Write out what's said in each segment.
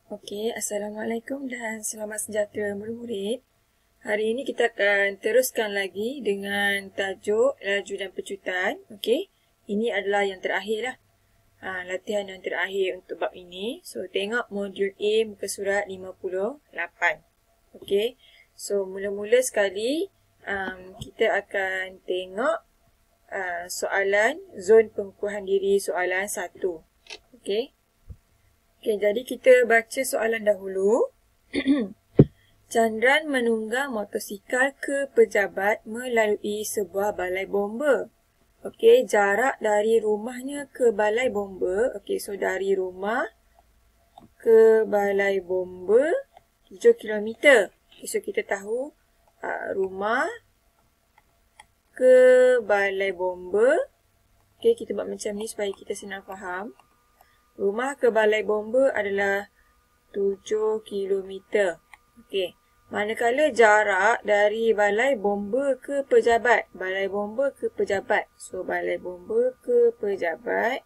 Okey, Assalamualaikum dan selamat sejahtera murid-murid. Hari ini kita akan teruskan lagi dengan tajuk laju dan pecutan. Okey, ini adalah yang terakhir lah. Latihan yang terakhir untuk bab ini. So, tengok modul A muka surat 58. Okey, so mula-mula sekali kita akan tengok soalan zon pengukuhan diri soalan 1. Okey. Okey, jadi kita baca soalan dahulu. Chandran menunggang motosikal ke pejabat melalui sebuah balai bomba. Okey, jarak dari rumahnya ke balai bomba. Okey, so dari rumah ke balai bomba 7 km. Okay, so kita tahu rumah ke balai bomba. Okey, kita buat macam ni supaya kita senang faham. Rumah ke balai bomba adalah 7 km. Okey. Manakala jarak dari balai bomba ke pejabat. Balai bomba ke pejabat. So, balai bomba ke pejabat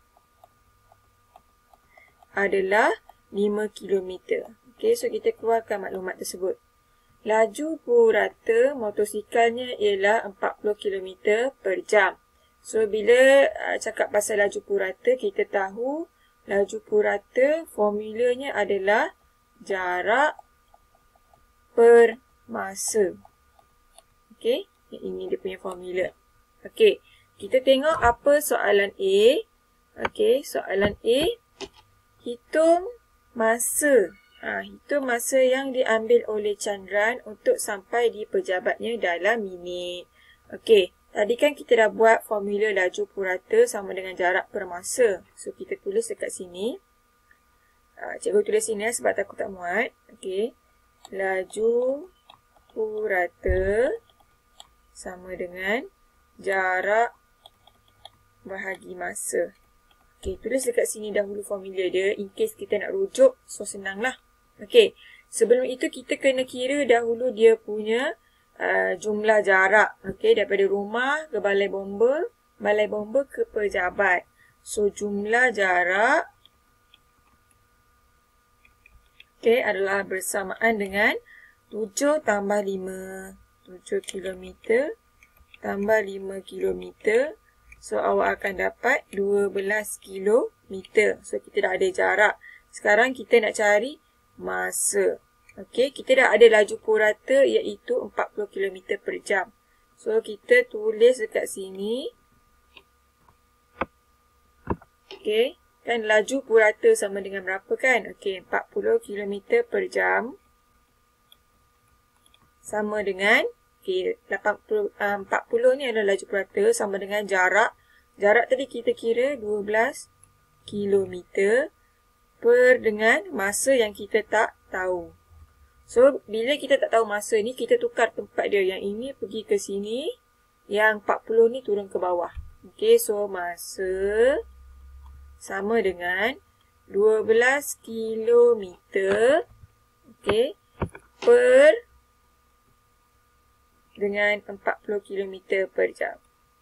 adalah 5 km. Okey, so kita keluarkan maklumat tersebut. Laju purata motosikalnya ialah 40 km per jam. So, bila cakap pasal laju purata, kita tahu laju purata formulanya adalah jarak per masa. Okey, ini dia punya formula. Okey, kita tengok apa soalan A. Okey, soalan A, hitung masa. Hitung masa yang diambil oleh Chandran untuk sampai di pejabatnya dalam minit. Okey. Tadi kan kita dah buat formula laju purata sama dengan jarak per masa. So, kita tulis dekat sini. Cikgu tulis sini sebab takut tak muat. Okey. Laju purata sama dengan jarak bahagi masa. Okey, tulis dekat sini dahulu formula dia. In case kita nak rujuk, so senanglah. Okey. Sebelum itu, kita kena kira dahulu dia punya jumlah jarak, okey, daripada rumah ke balai bomba ke pejabat. So, jumlah jarak okey adalah bersamaan dengan 7 tambah 5. 7 km tambah 5 km. So, awak akan dapat 12 km. So, kita dah ada jarak. Sekarang kita nak cari masa. Okey, kita dah ada laju purata iaitu 40 km per jam. So, kita tulis dekat sini. Okey, kan laju purata sama dengan berapa kan? Okey, 40 km per jam sama dengan, okey, 40 ni adalah laju purata sama dengan jarak. Jarak tadi kita kira 12 km per dengan masa yang kita tak tahu. So, bila kita tak tahu masa ni, kita tukar tempat dia. Yang ini pergi ke sini. Yang 40 ni turun ke bawah. Okey, so masa sama dengan 12 km okey, per dengan 40 km per jam.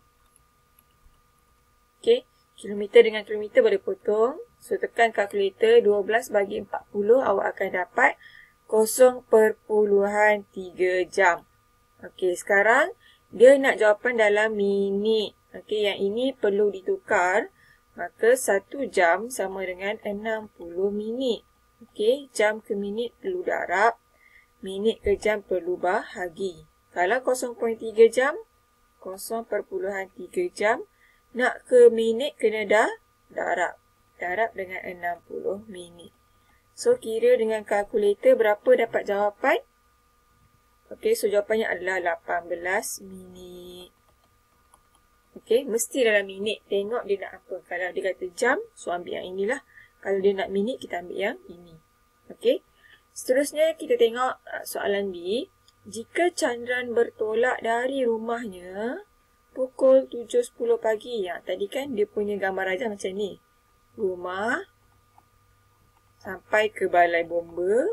Okey, kilometer dengan kilometer boleh potong. So, tekan kalkulator 12 bagi 40, awak akan dapat 0.3 jam. Okey, sekarang dia nak jawapan dalam minit. Okey, yang ini perlu ditukar. Maka 1 jam sama dengan 60 minit. Okey, jam ke minit perlu darab. Minit ke jam perlu bahagi. Kalau 0.3 jam, 0.3 jam. Nak ke minit kena darab. Darab dengan 60 minit. So, kira dengan kalkulator berapa dapat jawapan? Okey, so jawapannya adalah 18 minit. Okey, mesti dalam minit. Tengok dia nak apa. Kalau dia kata jam, so ambil yang inilah. Kalau dia nak minit, kita ambil yang ini. Okey. Seterusnya, kita tengok soalan B. Jika Chandran bertolak dari rumahnya pukul 7.10 pagi. Tadi kan dia punya gambar aja macam ni. Rumah sampai ke balai bomba,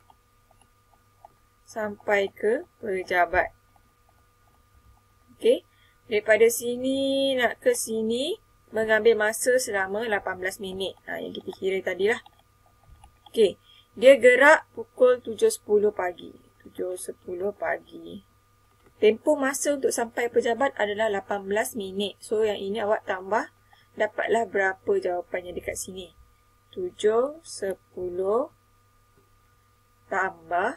sampai ke pejabat. Okey. Daripada sini nak ke sini, mengambil masa selama 18 minit. Yang kita kira tadilah. Okey. Dia gerak pukul 7.10 pagi. 7.10 pagi. Tempoh masa untuk sampai pejabat adalah 18 minit. So, yang ini awak tambah. Dapatlah berapa jawapannya dekat sini. 7.10 tambah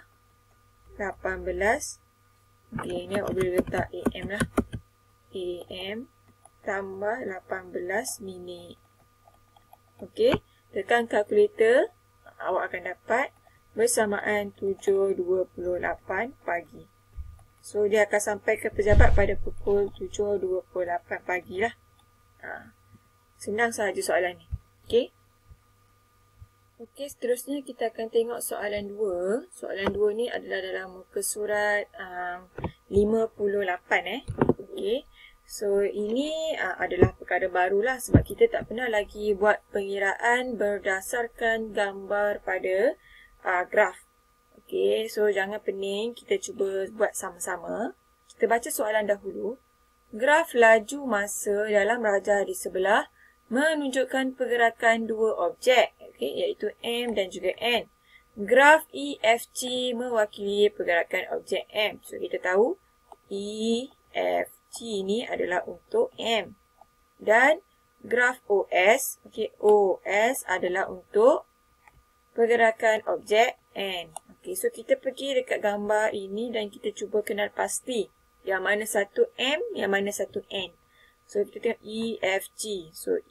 18. Okey, ini awak boleh letak AM lah. AM tambah 18 minit. Okey, tekan kalkulator. Awak akan dapat bersamaan 7.28 pagi. So, dia akan sampai ke pejabat pada pukul 7.28 pagi lah. Senang sahaja soalan ni. Okey. Okey, seterusnya kita akan tengok soalan 2. Soalan 2 ni adalah dalam muka surat 58. Okey. So, ini adalah perkara barulah sebab kita tak pernah lagi buat pengiraan berdasarkan gambar pada graf. Okey, so jangan pening, kita cuba buat sama-sama. Kita baca soalan dahulu. Graf laju masa dalam rajah di sebelah menunjukkan pergerakan dua objek, okey, iaitu M dan juga N. Graf EFG mewakili pergerakan objek M. So, kita tahu EFG ni adalah untuk M. Dan graf OS, okey, OS adalah untuk pergerakan objek N. Okey, so kita pergi dekat gambar ini dan kita cuba kenal pasti yang mana satu M, yang mana satu N. So, kita tengok EFG. So,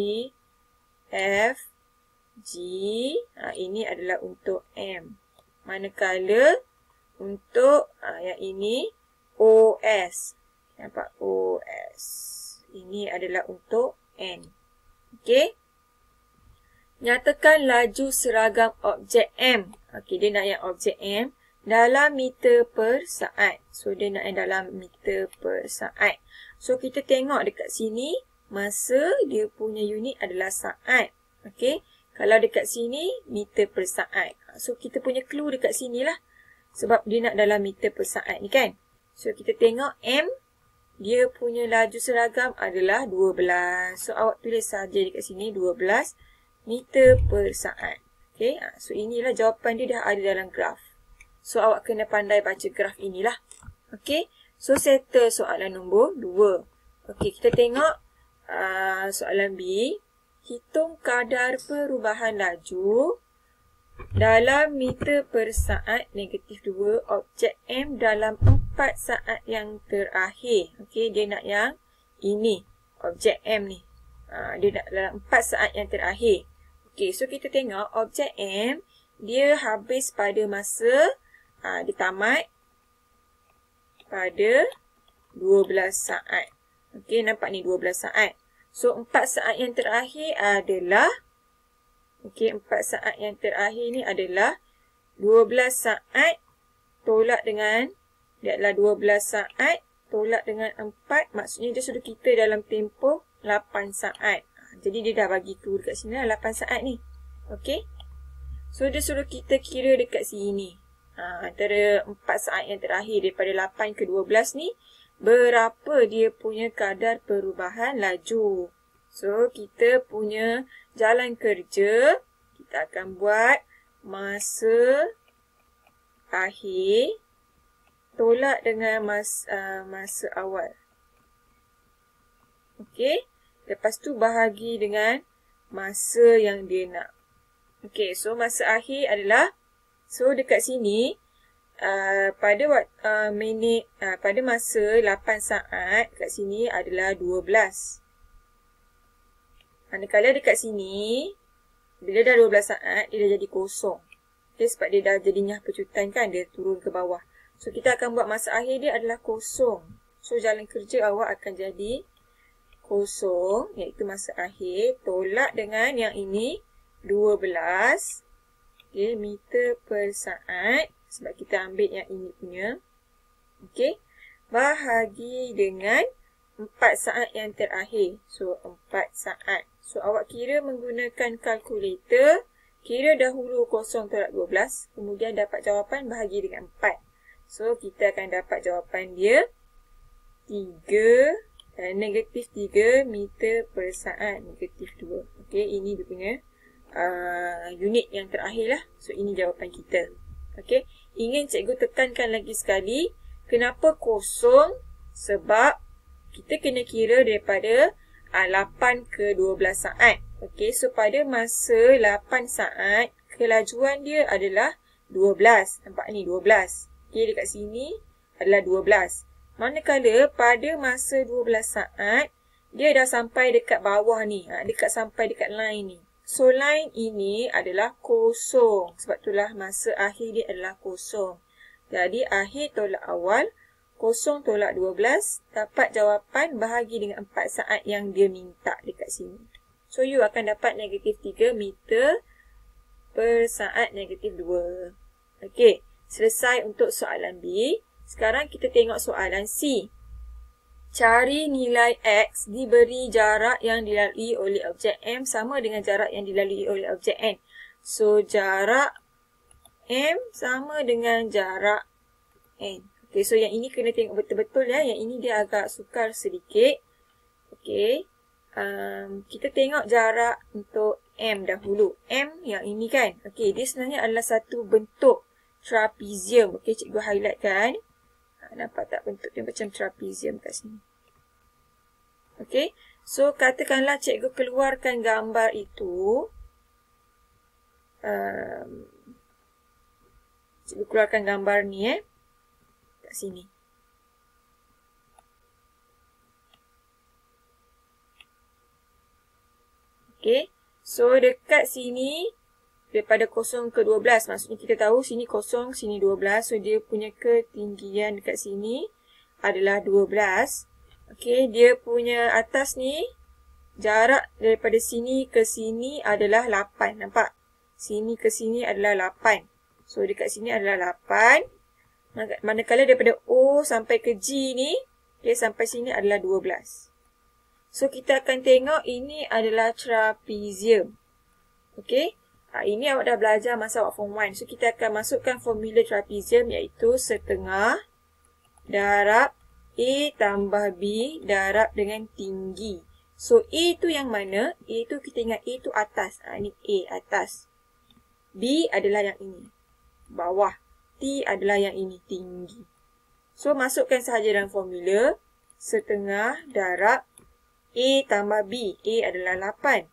EFG, ini adalah untuk M. Manakala untuk yang ini OS. Nampak? OS. Ini adalah untuk N. Okey. Nyatakan laju seragam objek M. Okey, dia nak yang objek M dalam meter per saat. So, dia nak yang dalam meter per saat. So, kita tengok dekat sini, masa dia punya unit adalah saat. Okey, kalau dekat sini, meter per saat. So, kita punya clue dekat sini lah. Sebab dia nak dalam meter per saat ni kan. So, kita tengok M, dia punya laju seragam adalah 12. So, awak tulis saja dekat sini 12 meter per saat. Okey, so inilah jawapan dia dah ada dalam graf. So, awak kena pandai baca graf inilah. Okey, so settle soalan nombor 2. Okey, kita tengok soalan B. Hitung kadar perubahan laju dalam meter per saat negatif 2 objek M dalam 4 saat yang terakhir. Okey, dia nak yang ini, objek M ni. Dia nak dalam 4 saat yang terakhir. Okey, so kita tengok objek M, dia habis pada masa, dia tamat pada 12 saat. Okey, nampak ni 12 saat. So, 4 saat yang terakhir adalah, okey, 4 saat yang terakhir ni adalah 12 saat tolak dengan, dia adalah 12 saat tolak dengan 4, maksudnya dia suruh kita dalam tempoh 8 saat. Jadi, dia dah bagi clue dekat sini lah, 8 saat ni. Okey. So, dia suruh kita kira dekat sini. Antara 4 saat yang terakhir daripada 8 ke 12 ni, berapa dia punya kadar perubahan laju. So, kita punya jalan kerja, kita akan buat masa akhir tolak dengan masa awal. Okey. Lepas tu bahagi dengan masa yang dia nak. Okey, so masa akhir adalah, so dekat sini, pada masa 8 saat, kat sini adalah 12. Manakala dekat sini, bila dah 12 saat, dia dah jadi kosong. Okay, sebab dia dah jadi nyah pecutan kan, dia turun ke bawah. So, kita akan buat masa akhir dia adalah kosong. So, jalan kerja awak akan jadi kosong, iaitu masa akhir, tolak dengan yang ini, 12 meter per saat, sebab kita ambil yang ini punya. Okey, bahagi dengan 4 saat yang terakhir. So, 4 saat. So, awak kira menggunakan kalkulator, kira dahulu kosong tolak 12, kemudian dapat jawapan bahagi dengan 4. So, kita akan dapat jawapan dia 3 negatif 3 meter per saat, negatif 2. Okey, ini dia punya unit yang terakhir lah. So, ini jawapan kita. Okey, ingin cikgu tekankan lagi sekali, kenapa kosong? Sebab kita kena kira daripada 8 ke 12 saat. Okey, so pada masa 8 saat, kelajuan dia adalah 12. Nampak ni 12. Okey, dekat sini adalah 12. Manakala pada masa 12 saat, dia dah sampai dekat bawah ni. Sampai dekat line ni. So, line ini adalah kosong. Sebab itulah masa akhir dia adalah kosong. Jadi, akhir tolak awal, kosong tolak 12, dapat jawapan bahagi dengan 4 saat yang dia minta dekat sini. So, you akan dapat negatif 3 meter per saat negatif 2. Okey, selesai untuk soalan B. Sekarang kita tengok soalan C. Cari nilai X diberi jarak yang dilalui oleh objek M sama dengan jarak yang dilalui oleh objek N. So, jarak M sama dengan jarak N. Okey, so yang ini kena tengok betul-betul ya. Yang ini dia agak sukar sedikit. Okey, kita tengok jarak untuk M dahulu. M yang ini kan. Okey, dia sebenarnya adalah satu bentuk trapezium. Okey, cikgu highlight kan. Nampak tak bentuk dia macam trapezium kat sini. Okey, so katakanlah cikgu keluarkan gambar itu. Cikgu keluarkan gambar ni kat sini. Okey, so dekat sini daripada 0 ke 12, maksudnya kita tahu sini 0, sini 12. So, dia punya ketinggian dekat sini adalah 12. Okey, dia punya atas ni, jarak daripada sini ke sini adalah 8. Nampak? Sini ke sini adalah 8. So, dekat sini adalah 8. Manakala daripada O sampai ke G ni, okay, sampai sini adalah 12. So, kita akan tengok ini adalah trapezium. Okey. Ini awak dah belajar masa awak form 1. So, kita akan masukkan formula trapezium iaitu setengah darab A tambah B darab dengan tinggi. So, A itu yang mana? A itu kita ingat A itu atas. Ini A atas. B adalah yang ini. Bawah. T adalah yang ini. Tinggi. So, masukkan sahaja dalam formula. Setengah darab A tambah B. A adalah 8.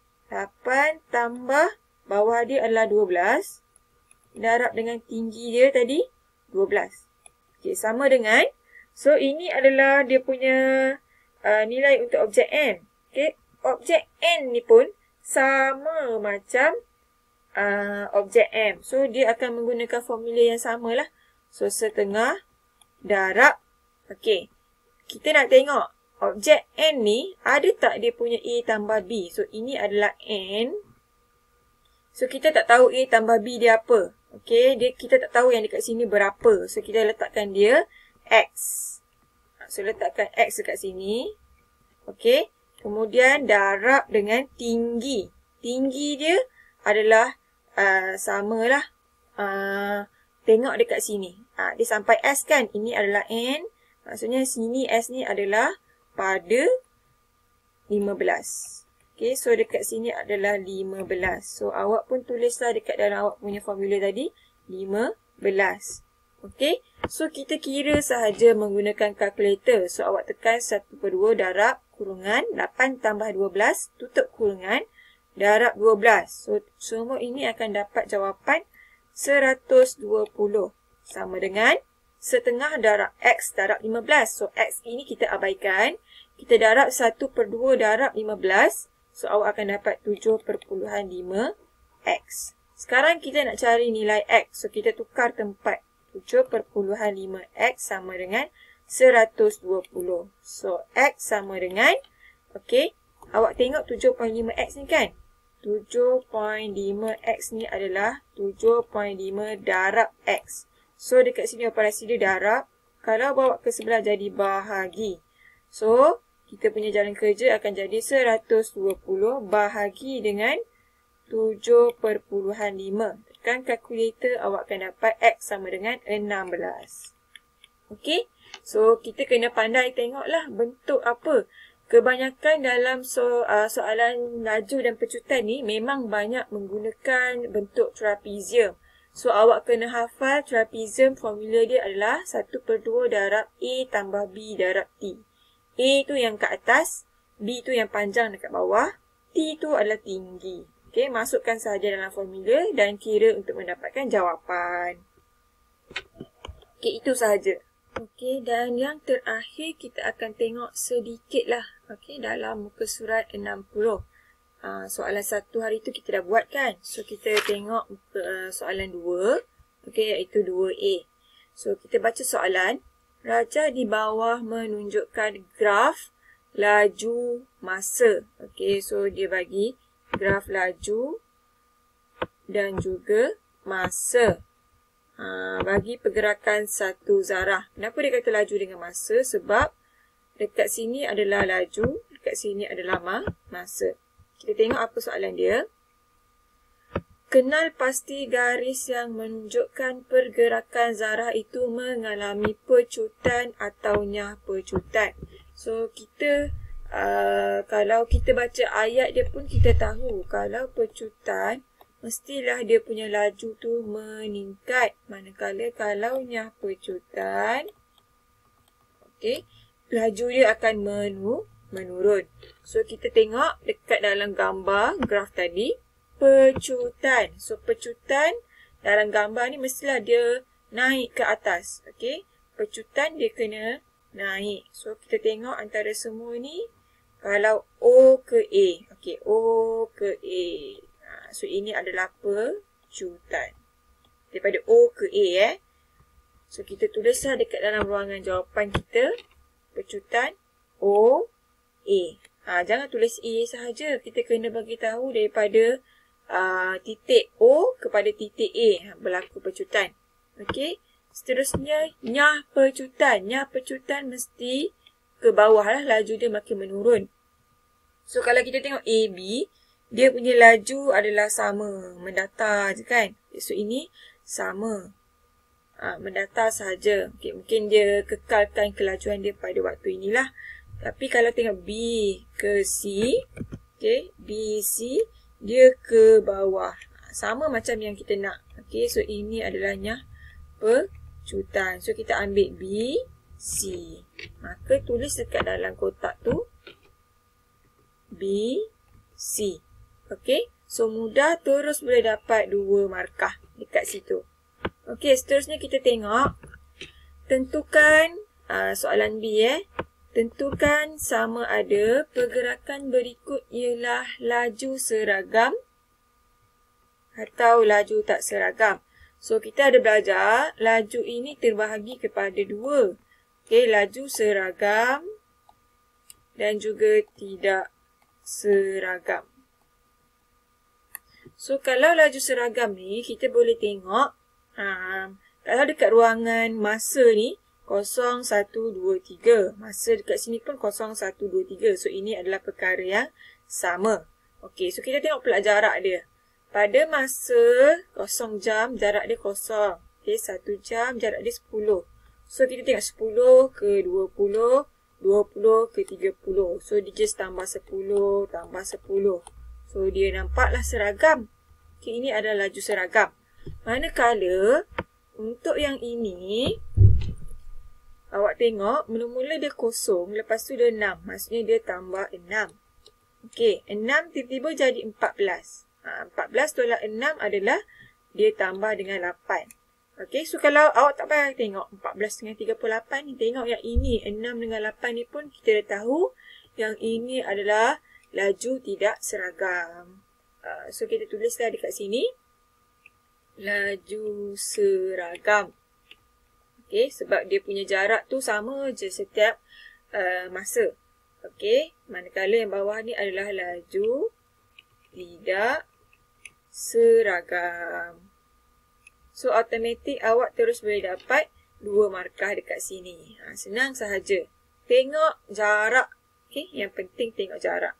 8 tambah bawah dia adalah 12. Darab dengan tinggi dia tadi 12. Okey, sama dengan. So, ini adalah dia punya nilai untuk objek N. Okey, objek N ni pun sama macam objek M. So, dia akan menggunakan formula yang samalah. So, setengah darab. Okey, kita nak tengok objek N ni ada tak dia punya A tambah B. So, ini adalah N. So, kita tak tahu A tambah B dia apa. Okey, kita tak tahu yang dekat sini berapa. So, kita letakkan dia X. So, letakkan X dekat sini. Okey, kemudian darab dengan tinggi. Tinggi dia adalah samalah. Tengok dekat sini. Dia sampai S kan. Ini adalah N. Maksudnya sini S ni adalah pada 15. Okay, so dekat sini adalah 15. So, awak pun tulislah dekat dalam awak punya formula tadi, 15. Okay, so kita kira sahaja menggunakan kalkulator. So, awak tekan 1/2 darab kurungan 8 tambah 12 tutup kurungan darab 12. So, semua ini akan dapat jawapan 120. Sama dengan setengah darab X darab 15. So, X ini kita abaikan. Kita darab 1/2 darab 15. So, awak akan dapat 7/5X. Sekarang kita nak cari nilai X. So, kita tukar tempat. 7/5X sama dengan 120. So, X sama dengan, okey, awak tengok 7.5X ni kan? 7.5X ni adalah 7.5 darab X. So, dekat sini operasi dia darab. Kalau bawa ke sebelah jadi bahagi. So, kita punya jalan kerja akan jadi 120 bahagi dengan 7/5. Tekan kalkulator, awak akan dapat X sama dengan 16. Okey, so kita kena pandai tengoklah bentuk apa. Kebanyakan dalam soalan laju dan pecutan ni memang banyak menggunakan bentuk trapezium. So, awak kena hafal trapezium, formula dia adalah 1/2 darab A tambah B darab T. A tu yang kat atas, B tu yang panjang dekat bawah, T tu adalah tinggi. Okey, masukkan sahaja dalam formula dan kira untuk mendapatkan jawapan. Okey, itu sahaja. Okey, dan yang terakhir kita akan tengok sedikit lah. Okey, dalam muka surat 60. Soalan 1 hari tu kita dah buat kan. So, kita tengok soalan 2. Okey, iaitu 2A. So, kita baca soalan. Raja di bawah menunjukkan graf laju masa. Okey, so dia bagi graf laju dan juga masa. Bagi pergerakan satu zarah. Kenapa dia kata laju dengan masa? Sebab dekat sini adalah laju, dekat sini adalah masa. Kita tengok apa soalan dia. Kenal pasti garis yang menunjukkan pergerakan zarah itu mengalami pecutan atau nyah pecutan. So, kita kalau kita baca ayat dia pun kita tahu kalau pecutan mestilah dia punya laju tu meningkat. Manakala kalau nyah pecutan, okey, laju dia akan menurun. So, kita tengok dekat dalam gambar graf tadi, pecutan. So, pecutan dalam gambar ni mestilah dia naik ke atas. Okey, pecutan dia kena naik. So, kita tengok antara semua ni, kalau O ke A. Okey, O ke A. So, ini adalah pecutan. Daripada O ke A, So, kita tulislah dekat dalam ruangan jawapan kita, pecutan O, A. Jangan tulis A sahaja. Kita kena bagi tahu daripada titik O kepada titik A berlaku pecutan. Okey. Seterusnya, nyah pecutan. Nyah pecutan mesti ke bawah lah. Laju dia makin menurun. So, kalau kita tengok AB, dia punya laju adalah sama. Mendatar je kan. So, ini sama. Mendatar sahaja. Okay, mungkin dia kekalkan kelajuan dia pada waktu inilah. Tapi kalau tengok B ke C, okay, B, C, dia ke bawah. Sama macam yang kita nak. Okay, so ini adalah nyah pecutan. So, kita ambil B, C. Maka tulis dekat dalam kotak tu B, C. Okay, so mudah terus boleh dapat 2 markah dekat situ. Okey, seterusnya kita tengok. Tentukan soalan B. Tentukan sama ada pergerakan berikut ialah laju seragam atau laju tak seragam. So, kita ada belajar laju ini terbahagi kepada 2. Okey, laju seragam dan juga tidak seragam. So, kalau laju seragam ni, kita boleh tengok kalau dekat ruangan masa ni 0, 1, 2, 3. Masa dekat sini pun 0, 1, 2, 3. So, ini adalah perkara yang sama. Okey, so kita tengok pula jarak dia. Pada masa 0 jam, jarak dia 0. Okey, 1 jam, jarak dia 10. So, kita tengok 10 ke 20, 20 ke 30. So, dia just tambah 10, tambah 10. So, dia nampaklah seragam. Okey, ini adalah laju seragam. Manakala untuk yang ini, awak tengok mula-mula dia kosong, lepas tu dia 6. Maksudnya dia tambah 6. Okey, 6 tiba-tiba jadi 14. 14 tolak 6 adalah dia tambah dengan 8. Okey, so kalau awak tak payah tengok 14 dengan 38 ni, tengok yang ini 6 dengan 8 ni pun kita dah tahu yang ini adalah laju tidak seragam. So kita tulislah dekat sini. Laju seragam. Okey, sebab dia punya jarak tu sama je setiap masa. Okey, manakala yang bawah ni adalah laju tidak seragam. So, automatik awak terus boleh dapat 2 markah dekat sini. Senang sahaja. Tengok jarak. Okey, yang penting tengok jarak.